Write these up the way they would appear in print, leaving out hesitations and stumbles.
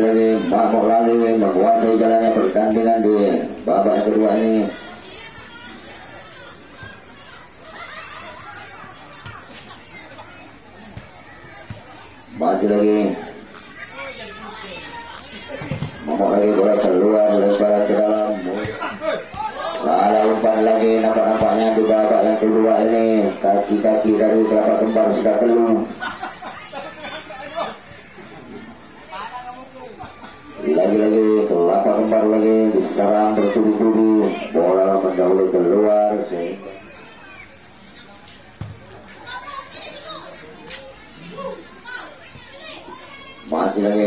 lagi Mahmud lagi menguasai jalannya pertandingan di babak kedua ini. Masih lagi Mahmud lagi bola keluar lebar ke dalam. Lalu umpan lagi nampak-nampaknya di babak yang kedua ini kaki-kaki dari Kelapa Kembar sudah keluar. Lagi-lagi Kelapa Kembar lagi diserang bertubi-tubi, bola menjauh keluar sehingga masih lagi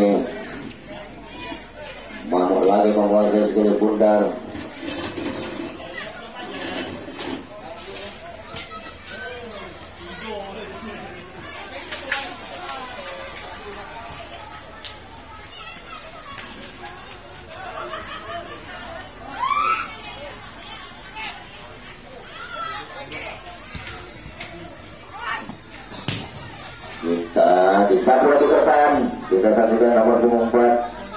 Mahmud lagi menguasai sekali bundar. Kita di satu lagi ke depan, kita saksikan nomor punggung 4.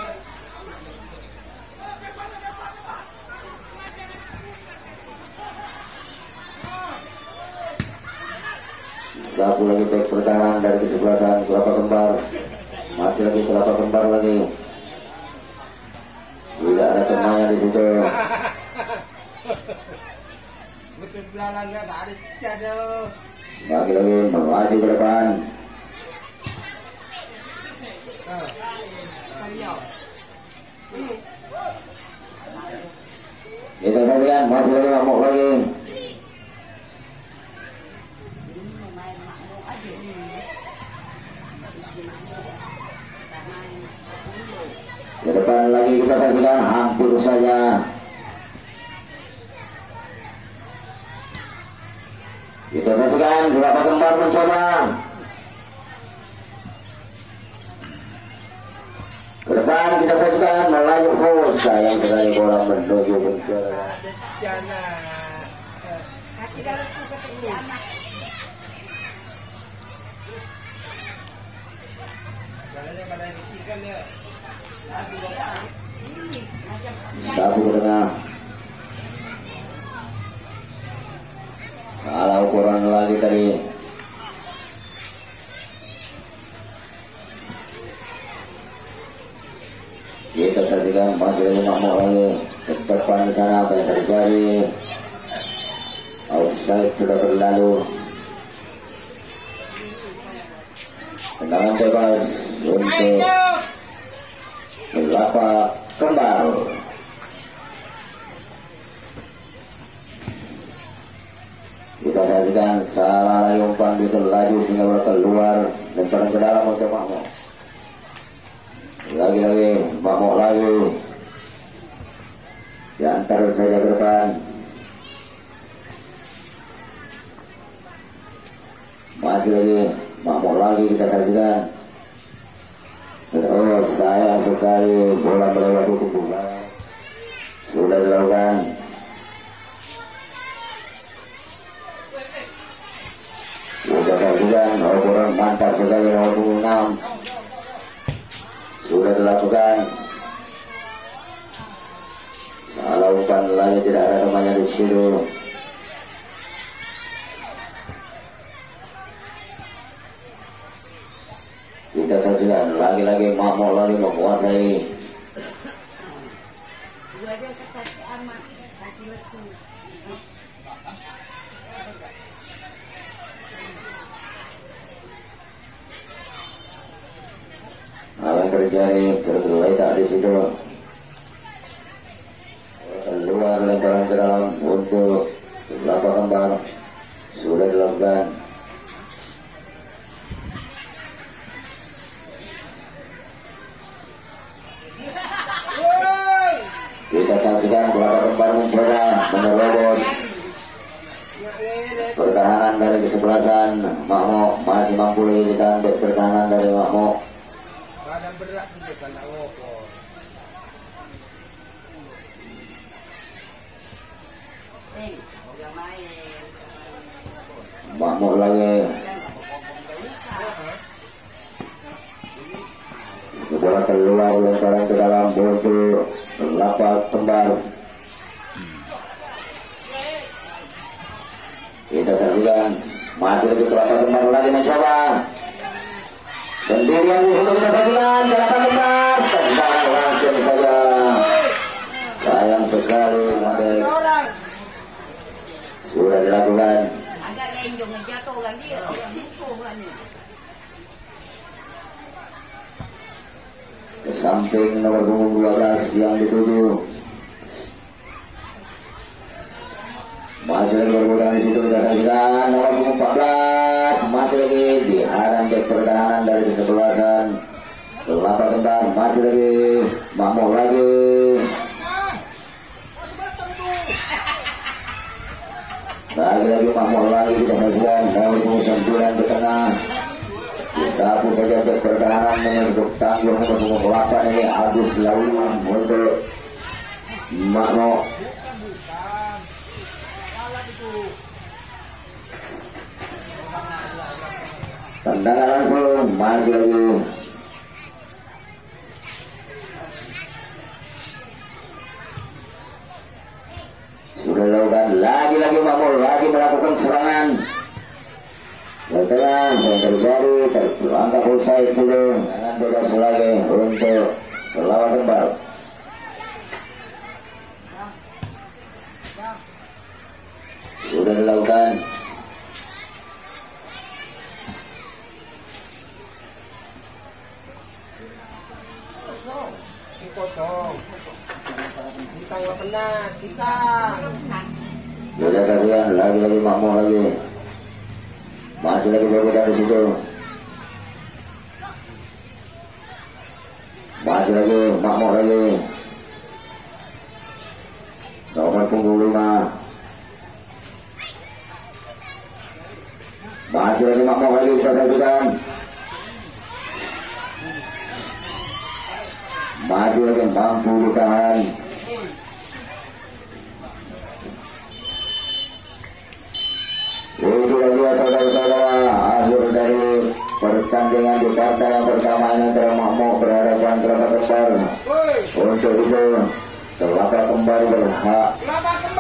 Satu lagi back pertahanan dari kesebelasan Kelapa Kembar. Masih lagi Kelapa Kembar lagi. Tidak ada temannya di situ. Lagi-lagi melaju ke depan. Kita saksikan masih lagi Mahmud lagi. Ke depan lagi kita saksikan hampir saja. Kita saksikan Kelapa Kembar mencoba. Ke depan kita saksikan melaju full, sayang sekali bola menuju penjara. Sapu ke tengah. Salah ukuran lagi tadi. Kita saksikan masih lagi Mahmud lagi ke depan di sana. Apa yang terjadi? Outside sudah berlalu. Tendangan bebas untuk Kelapa Kembar. Kita saksikan salah lagi umpan itu laju sehingga bola keluar dan terang ke dalam untuk Mahmud. Lagi-lagi Mahmud lagi diantar saja ke depan. Masih lagi Mahmud lagi kita saksikan. Oh, sayang sekali bola melewati tubuh. Sudah dilakukan. Sudah dilakukan. Ukuran mantap sekali nomor 6. Sudah dilakukan. Salah umpan lagi, tidak ada temannya di situ. Kita saksikan lagi-lagi Mahmud lagi menguasai. Apa yang terjadi? Tergeletak di situ. Keluar lemparan ke dalam untuk Kelapa Kembar. Sudah dilakukan. Kita saksikan Kelapa Kembar mencoba menerobos pertahanan dari kesebelasan Mahmud. Masih mampu lagi ditahan pertahanan dari Mahmud. Badan berat juga kan ngopo. Mahmud lagi. Bola keluar lemparan ke dalam untuk lapak kembar. Kita saksikan masih lagi lapak kembar lagi mencoba sendirian untuk kita saksikan lapak kembar tendangan langsung saja. Sayang sekali Madek sudah dilakukan. Agak lenjong jatuh kan dia orang musuh kan ni. Ke samping nomor punggung 12 yang dituju. Masih lagi berputar di situ kita saksikan nomor punggung 14 masih lagi dihadang ke pertahanan dari kesebelasan lapak kembar. Masih lagi Makmur lagi. Lagi-lagi Makmur lagi kita saksikan nomor punggung 9 ke tengah. Disapu saja ke pertahanan menutup tanggung nomor punggung 8 ini Agus Lawiman untuk Makmur. Tendangan langsung masih lagi sudah dilakukan. Lagi-lagi Makmur lagi melakukan serangan ke tengah yang terjadi terangkat usai dulu dengan bebas lagi untuk lawan kembar. Sudah dilakukan. Kosong. Kita nggak pernah. Kita. Sudah saksikan lagi-lagi Makmur lagi. Masih lagi berputar di situ. Masih lagi Makmur lagi. Nomor punggung 5. Masih lagi Makmur lagi kita saksikan. Masih lagi mampu ditahan. Itu lagi saudara-saudara akhir dari pertandingan di partai yang pertama ini antara Makmur berhadapan terhadap besar. Untuk itu Lapak Kembar berhak